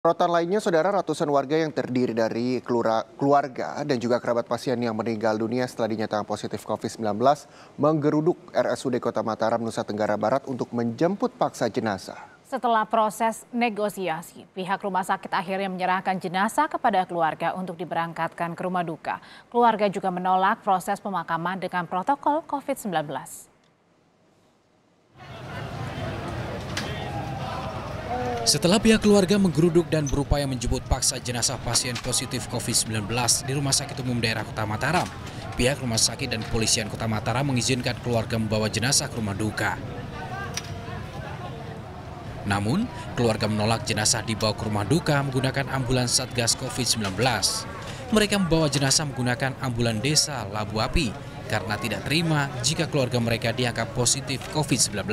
Sorotan lainnya, saudara, ratusan warga yang terdiri dari keluarga dan juga kerabat pasien yang meninggal dunia setelah dinyatakan positif COVID-19 menggeruduk RSUD Kota Mataram, Nusa Tenggara Barat untuk menjemput paksa jenazah. Setelah proses negosiasi, pihak rumah sakit akhirnya menyerahkan jenazah kepada keluarga untuk diberangkatkan ke rumah duka. Keluarga juga menolak proses pemakaman dengan protokol COVID-19. Setelah pihak keluarga menggeruduk dan berupaya menjemput paksa jenazah pasien positif COVID-19 di Rumah Sakit Umum Daerah Kota Mataram, pihak rumah sakit dan kepolisian Kota Mataram mengizinkan keluarga membawa jenazah ke rumah duka. Namun, keluarga menolak jenazah dibawa ke rumah duka menggunakan ambulans Satgas COVID-19. Mereka membawa jenazah menggunakan ambulan desa Labu Api karena tidak terima jika keluarga mereka dianggap positif COVID-19.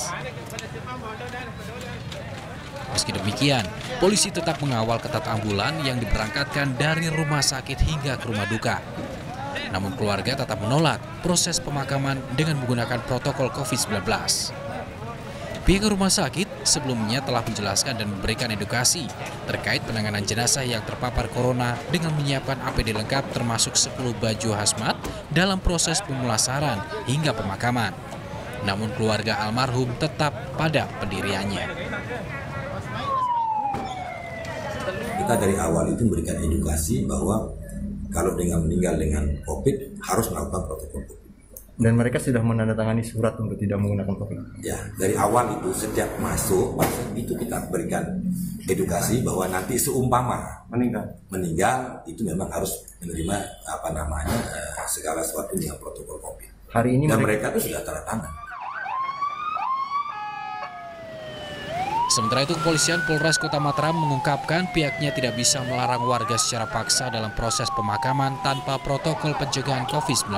Meski demikian, polisi tetap mengawal ketat ambulan yang diberangkatkan dari rumah sakit hingga ke rumah duka. Namun keluarga tetap menolak proses pemakaman dengan menggunakan protokol COVID-19. Pihak rumah sakit sebelumnya telah menjelaskan dan memberikan edukasi terkait penanganan jenazah yang terpapar corona dengan menyiapkan APD lengkap termasuk 10 baju hazmat dalam proses pemulasaran hingga pemakaman. Namun keluarga almarhum tetap pada pendiriannya. Kita dari awal itu memberikan edukasi bahwa kalau dengan meninggal dengan COVID harus melakukan protokol COVID. Dan mereka sudah menandatangani surat untuk tidak menggunakan COVID. Ya, dari awal itu sejak masuk itu kita berikan edukasi bahwa nanti seumpama meninggal itu memang harus menerima segala sesuatu dengan protokol COVID. Hari ini dan mereka itu sudah tanda tangan. Sementara itu, kepolisian Polres Kota Mataram mengungkapkan pihaknya tidak bisa melarang warga secara paksa dalam proses pemakaman tanpa protokol pencegahan COVID-19.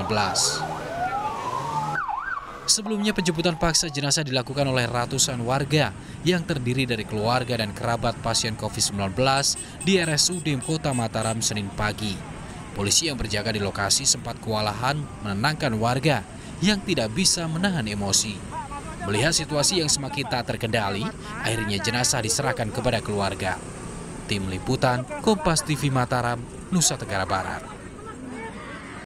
Sebelumnya, penjemputan paksa jenazah dilakukan oleh ratusan warga yang terdiri dari keluarga dan kerabat pasien COVID-19 di RSUD Kota Mataram Senin pagi. Polisi yang berjaga di lokasi sempat kewalahan menenangkan warga yang tidak bisa menahan emosi. Melihat situasi yang semakin tak terkendali, akhirnya jenazah diserahkan kepada keluarga. Tim Liputan, Kompas TV Mataram, Nusa Tenggara Barat.